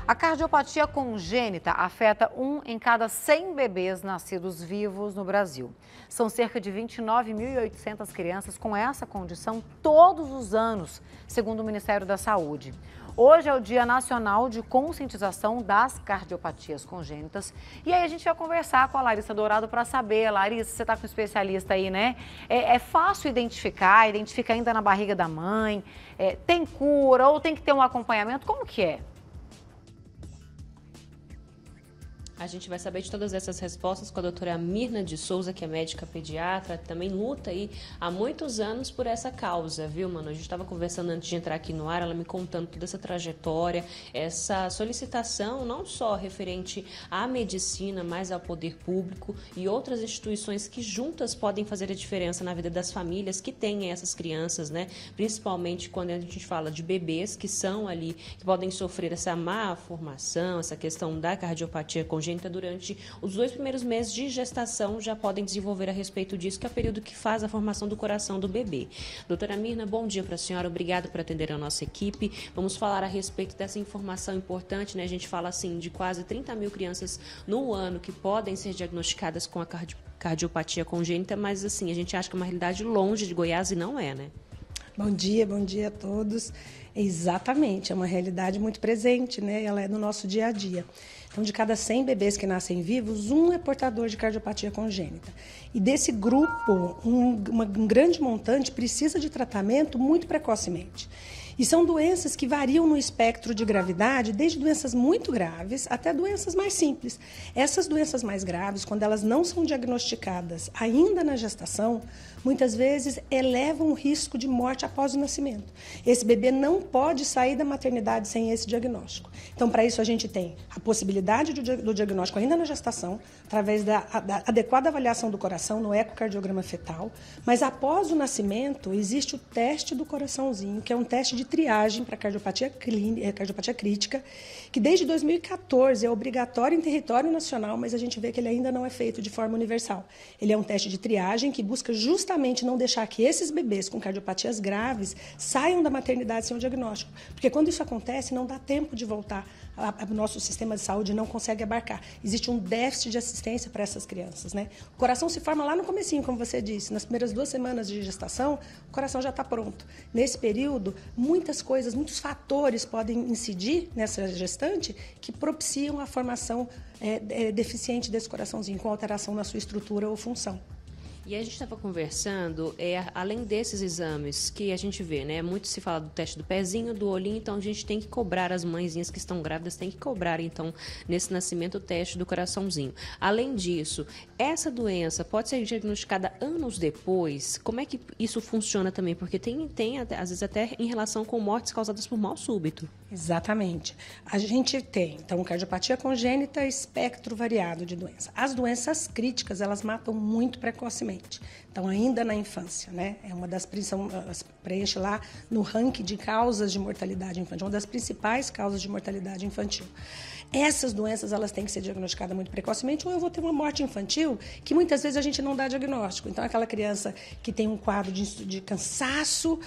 A cardiopatia congênita afeta 1 em cada 100 bebês nascidos vivos no Brasil. São cerca de 29.800 crianças com essa condição todos os anos, segundo o Ministério da Saúde. Hoje é o Dia Nacional de Conscientização das Cardiopatias Congênitas. E aí a gente vai conversar com a Larissa Dourado para saber. Larissa, você está com um especialista aí, né? É fácil identifica ainda na barriga da mãe? Tem cura ou tem que ter um acompanhamento? Como que é? A gente vai saber de todas essas respostas com a doutora Mirna de Souza, que é médica pediatra, também luta aí há muitos anos por essa causa, viu, Manu? A gente estava conversando antes de entrar aqui no ar, ela me contando toda essa trajetória, essa solicitação não só referente à medicina, mas ao poder público e outras instituições que juntas podem fazer a diferença na vida das famílias que têm essas crianças, né? Principalmente quando a gente fala de bebês que são ali, que podem sofrer essa má formação, essa questão da cardiopatia congênita durante os 2 primeiros meses de gestação, já podem desenvolver a respeito disso, que é o período que faz a formação do coração do bebê. Doutora Mirna, bom dia para a senhora, obrigada por atender a nossa equipe. Vamos falar a respeito dessa informação importante, né? A gente fala assim de quase 30 mil crianças no ano que podem ser diagnosticadas com a cardiopatia congênita, mas assim, a gente acha que é uma realidade longe de Goiás e não é, né? Bom dia a todos. Exatamente, é uma realidade muito presente, né? Ela é no nosso dia a dia. Então, de cada 100 bebês que nascem vivos, 1 é portador de cardiopatia congênita. E desse grupo, um grande montante precisa de tratamento muito precocemente. E são doenças que variam no espectro de gravidade, desde doenças muito graves até doenças mais simples. Essas doenças mais graves, quando elas não são diagnosticadas ainda na gestação, muitas vezes elevam o risco de morte após o nascimento. Esse bebê não pode sair da maternidade sem esse diagnóstico. Então, para isso, a gente tem a possibilidade do diagnóstico ainda na gestação, através da adequada avaliação do coração no ecocardiograma fetal, mas após o nascimento, existe o teste do coraçãozinho, que é um teste de triagem para cardiopatia crítica, que desde 2014 é obrigatório em território nacional, mas a gente vê que ele ainda não é feito de forma universal. Ele é um teste de triagem que busca justamente não deixar que esses bebês com cardiopatias graves saiam da maternidade sem o diagnóstico. Porque quando isso acontece, não dá tempo de voltar. O nosso sistema de saúde não consegue abarcar. Existe um déficit de assistência para essas crianças, né? O coração se forma lá no comecinho, como você disse. Nas primeiras 2 semanas de gestação, o coração já está pronto. Nesse período, muitos fatores podem incidir nessa gestante que propiciam a formação deficiente desse coraçãozinho, com alteração na sua estrutura ou função. E a gente estava conversando, além desses exames que a gente vê, né? Muito se fala do teste do pezinho, do olhinho, então a gente tem que cobrar, as mãezinhas que estão grávidas têm que cobrar, então, nesse nascimento, o teste do coraçãozinho. Além disso, essa doença pode ser diagnosticada anos depois? Como é que isso funciona também? Porque tem às vezes, até em relação com mortes causadas por mal súbito. Exatamente. A gente tem, então, cardiopatia congênita, espectro variado de doença. As doenças críticas, elas matam muito precocemente. Então, ainda na infância, né? É uma das preenche lá no ranking de causas de mortalidade infantil, uma das principais causas de mortalidade infantil. Essas doenças, elas têm que ser diagnosticadas muito precocemente, ou eu vou ter uma morte infantil que muitas vezes a gente não dá diagnóstico. Então, aquela criança que tem um quadro de cansaço,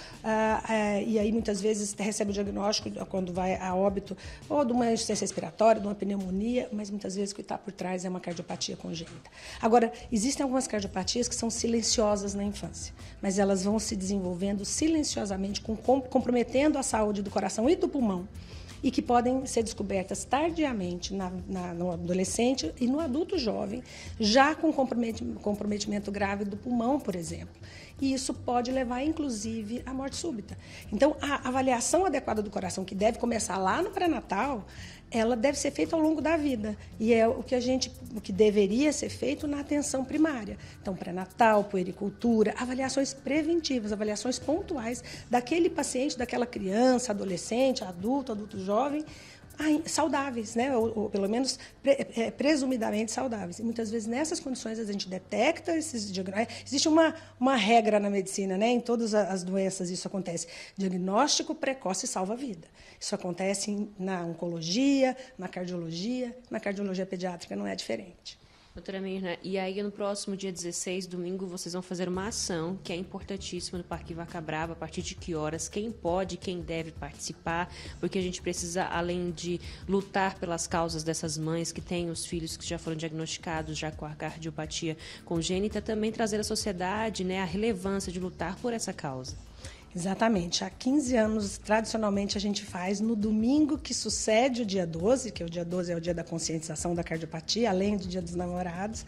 e aí muitas vezes recebe o diagnóstico quando vai a óbito, ou de uma insuficiência respiratória, de uma pneumonia, mas muitas vezes o que está por trás é uma cardiopatia congênita. Agora, existem algumas cardiopatias que são silenciosas na infância, mas elas vão se desenvolvendo silenciosamente, comprometendo a saúde do coração e do pulmão, e que podem ser descobertas tardiamente no adolescente e no adulto jovem, já com comprometimento grave do pulmão, por exemplo. E isso pode levar, inclusive, à morte súbita. Então, a avaliação adequada do coração, que deve começar lá no pré-natal, ela deve ser feita ao longo da vida. E é o que deveria ser feito na atenção primária. Então, pré-natal, puericultura, avaliações preventivas, avaliações pontuais daquele paciente, daquela criança, adolescente, adulto jovem, saudáveis, né? Ou pelo menos presumidamente saudáveis. E muitas vezes nessas condições a gente detecta esses diagnósticos. Existe uma regra na medicina, né? Em todas as doenças isso acontece. Diagnóstico precoce salva a vida. Isso acontece na oncologia, na cardiologia pediátrica não é diferente. Doutora Mirna, e aí no próximo dia 16, domingo, vocês vão fazer uma ação que é importantíssima no Parque Vaca Brava. A partir de que horas? Quem pode, quem deve participar? Porque a gente precisa, além de lutar pelas causas dessas mães que têm os filhos que já foram diagnosticados já com a cardiopatia congênita, também trazer à sociedade, né, a relevância de lutar por essa causa. Exatamente. Há 15 anos, tradicionalmente, a gente faz no domingo que sucede o dia 12, que o dia 12 é o dia da conscientização da cardiopatia, além do dia dos namorados.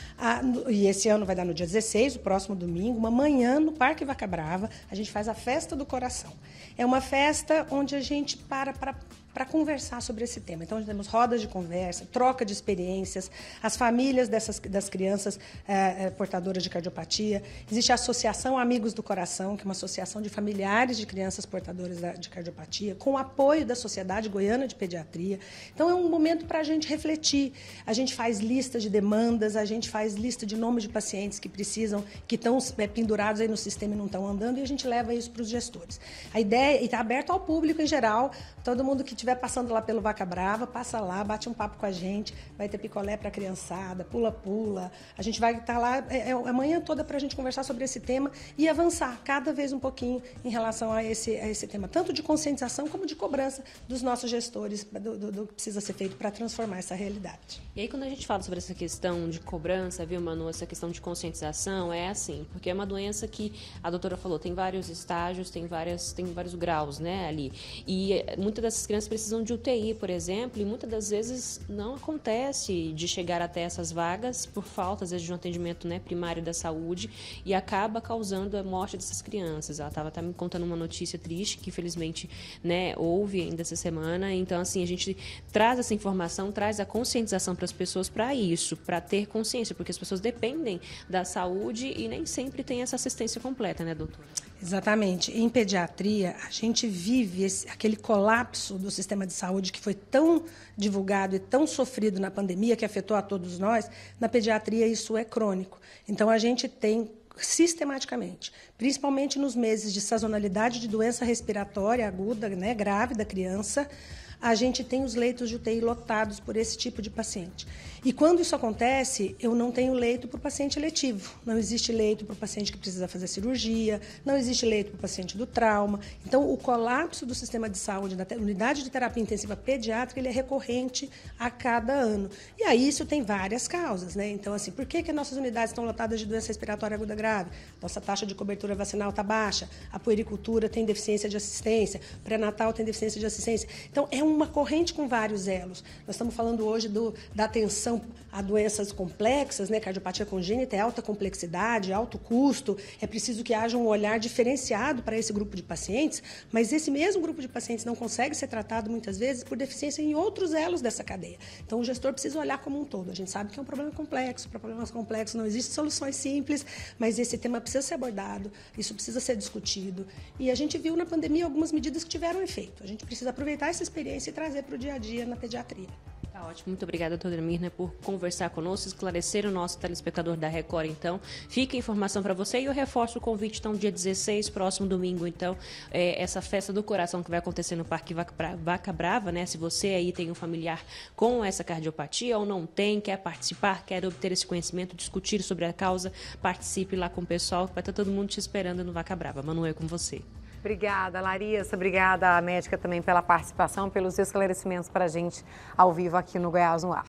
E esse ano vai dar no dia 16, o próximo domingo, uma manhã no Parque Vaca Brava, a gente faz a Festa do Coração. É uma festa onde a gente para conversar sobre esse tema. Então, temos rodas de conversa, troca de experiências, as famílias das crianças portadoras de cardiopatia. Existe a Associação Amigos do Coração, que é uma associação de familiares de crianças portadoras de cardiopatia, com o apoio da Sociedade Goiana de Pediatria. Então, é um momento para a gente refletir. A gente faz lista de demandas, a gente faz lista de nomes de pacientes que precisam, que estão pendurados aí no sistema e não estão andando, e a gente leva isso para os gestores. A ideia está aberta ao público em geral, todo mundo que estiver passando lá pelo Vaca Brava, passa lá, bate um papo com a gente, vai ter picolé para a criançada, pula-pula. A gente vai estar lá a manhã toda para a gente conversar sobre esse tema e avançar cada vez um pouquinho em relação a esse tema, tanto de conscientização como de cobrança dos nossos gestores do que precisa ser feito para transformar essa realidade. E aí, quando a gente fala sobre essa questão de cobrança, viu, Manu, essa questão de conscientização, é assim, porque é uma doença que a doutora falou, tem vários estágios, tem vários graus, né, ali. E muitas dessas crianças precisam de UTI, por exemplo, e muitas das vezes não acontece de chegar até essas vagas por falta, às vezes, de um atendimento, né, primário da saúde, e acaba causando a morte dessas crianças. Ela estava me contando uma notícia triste que, infelizmente, né, houve ainda essa semana. Então, assim, a gente traz essa informação, traz a conscientização para as pessoas para isso, para ter consciência, porque as pessoas dependem da saúde e nem sempre tem essa assistência completa, né, doutora? Exatamente. Em pediatria, a gente vive aquele colapso do sistema de saúde que foi tão divulgado e tão sofrido na pandemia, que afetou a todos nós. Na pediatria, isso é crônico. Então, a gente tem sistematicamente, principalmente nos meses de sazonalidade de doença respiratória aguda, né, grave da criança, a gente tem os leitos de UTI lotados por esse tipo de paciente. E quando isso acontece, eu não tenho leito para o paciente eletivo. Não existe leito para o paciente que precisa fazer cirurgia, não existe leito para o paciente do trauma. Então, o colapso do sistema de saúde da unidade de terapia intensiva pediátrica, ele é recorrente a cada ano. E aí isso tem várias causas, né? Então, assim, por que nossas unidades estão lotadas de doença respiratória aguda grave? Nossa taxa de cobertura vacinal está baixa, a puericultura tem deficiência de assistência, pré-natal tem deficiência de assistência. Então, é uma corrente com vários elos. Nós estamos falando hoje da atenção a doenças complexas, né? Cardiopatia congênita é alta complexidade, alto custo, é preciso que haja um olhar diferenciado para esse grupo de pacientes, mas esse mesmo grupo de pacientes não consegue ser tratado muitas vezes por deficiência em outros elos dessa cadeia. Então, o gestor precisa olhar como um todo. A gente sabe que é um problema complexo, para problemas complexos não existem soluções simples, mas esse tema precisa ser abordado, isso precisa ser discutido. E a gente viu na pandemia algumas medidas que tiveram efeito. A gente precisa aproveitar essa experiência e trazer para o dia a dia na pediatria. Tá ótimo, muito obrigada, doutora Mirna, por conversar conosco, esclarecer o nosso telespectador da Record, então. Fica a informação para você e eu reforço o convite, então, dia 16, próximo domingo, então, essa festa do coração que vai acontecer no Parque Vaca Brava, né? Se você aí tem um familiar com essa cardiopatia ou não tem, quer participar, quer obter esse conhecimento, discutir sobre a causa, participe lá com o pessoal, vai estar todo mundo te esperando no Vaca Brava. Manuel, com você. Obrigada, Larissa. Obrigada à médica também pela participação, pelos esclarecimentos para a gente ao vivo aqui no Goiás no Ar.